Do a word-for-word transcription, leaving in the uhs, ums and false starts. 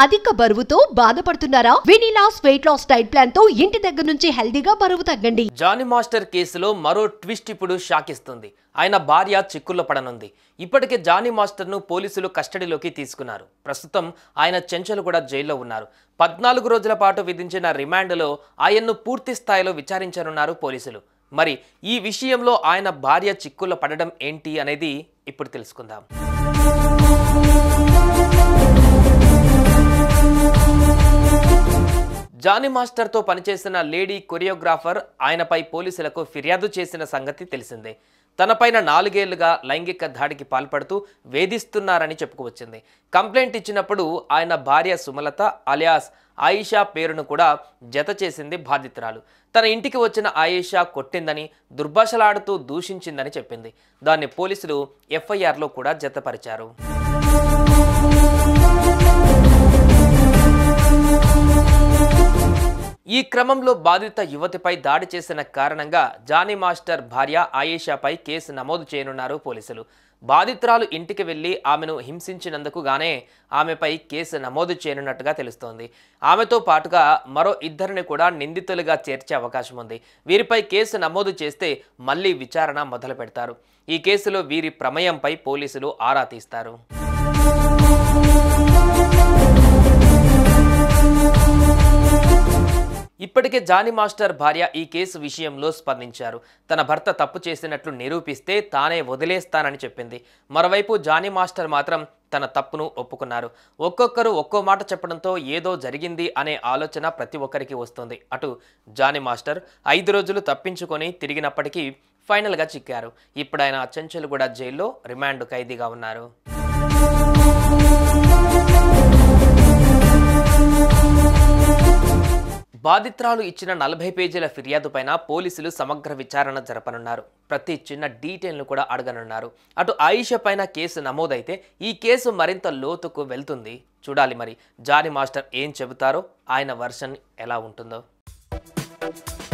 అధిక బరువుతో బాధపడుతున్నారా? వెనిలాస్ వెయిట్ లాస్ డైట్ ప్లాన్ తో ఇంటి దగ్గర నుంచి హెల్దీగా బరువు తగ్గండి. జానీ మాస్టర్ కేసులో మరో ట్విస్ట్ ఇప్పుడు షాక్ ఇస్తుంది. ఆయన భార్య చిక్కుల్లో పడనుంది. ఇప్పటికే జానీ మాస్టర్ ను పోలీసులు కస్టడీలోకి తీసుకున్నారు. ప్రస్తుతం ఆయన చెంచల్గూడ జైల్లో ఉన్నారు. పద్నాలుగు రోజుల పాటు విధించిన రిమాండ్లో ఆయన్ను పూర్తి స్థాయిలో విచారించనున్నారు పోలీసులు. మరి ఈ విషయంలో ఆయన భార్య చిక్కుల్లో పడడం ఏంటి అనేది ఇప్పుడు తెలుసుకుందాం. జానీ మాస్టర్ తో పనిచేసిన లేడీ కొరియోగ్రాఫర్ ఆయనపై పోలీసులకు ఫిర్యాదు చేసిన సంగతి తెలిసిందే. తనపైన నాలుగేళ్లుగా లైంగిక దాడికి పాల్పడుతూ వేధిస్తున్నారని చెప్పుకువచ్చింది. కంప్లైంట్ ఇచ్చినప్పుడు ఆయన భార్య సుమలత అలియాస్ ఆయిషా పేరును కూడా జత చేసింది బాధితురాలు. తన ఇంటికి వచ్చిన ఆయిషా కొట్టిందని, దుర్భాషలాడుతూ దూషించిందని చెప్పింది. దాన్ని పోలీసులు ఎఫ్ఐఆర్లో కూడా జతపరిచారు. ఈ క్రమంలో బాధిత యువతిపై దాడి చేసిన కారణంగా జానీ మాస్టర్ భార్య ఆయేషాపై కేసు నమోదు చేయనున్నారు పోలీసులు. బాధితురాలు ఇంటికి వెళ్లి ఆమెను హింసించినందుకు గానే ఆమెపై కేసు నమోదు చేయనున్నట్టుగా తెలుస్తోంది. ఆమెతో పాటుగా మరో ఇద్దరిని కూడా నిందితులుగా చేర్చే అవకాశం ఉంది. వీరిపై కేసు నమోదు చేస్తే మళ్లీ విచారణ మొదలు పెడతారు. ఈ కేసులో వీరి ప్రమేయంపై పోలీసులు ఆరా తీస్తారు. ఇప్పటికే జానీ మాస్టర్ భార్య ఈ కేసు విషయంలో స్పందించారు. తన భర్త తప్పు చేసినట్లు నిరూపిస్తే తానే వదిలేస్తానని చెప్పింది. మరోవైపు జానీ మాస్టర్ మాత్రం తన తప్పును ఒప్పుకున్నారు. ఒక్కొక్కరు ఒక్కో మాట చెప్పడంతో ఏదో జరిగింది అనే ఆలోచన ప్రతి ఒక్కరికి వస్తుంది. అటు జానీ మాస్టర్ ఐదు రోజులు తప్పించుకొని తిరిగినప్పటికీ ఫైనల్గా చిక్కారు. ఇప్పుడు ఆయన చెంచల్గూడ జైల్లో రిమాండ్ ఖైదీగా ఉన్నారు. బాధితురాలు ఇచ్చిన నలభై పేజీల ఫిర్యాదు పైన పోలీసులు సమగ్ర విచారణ జరపనున్నారు. ప్రతి చిన్న డీటెయిల్ను కూడా అడగనున్నారు. అటు ఆయిషా పైన కేసు నమోదైతే ఈ కేసు మరింత లోతుకు వెళ్తుంది. చూడాలి మరి జానీ మాస్టర్ ఏం చెబుతారో, ఆయన వర్షన్ ఎలా ఉంటుందో.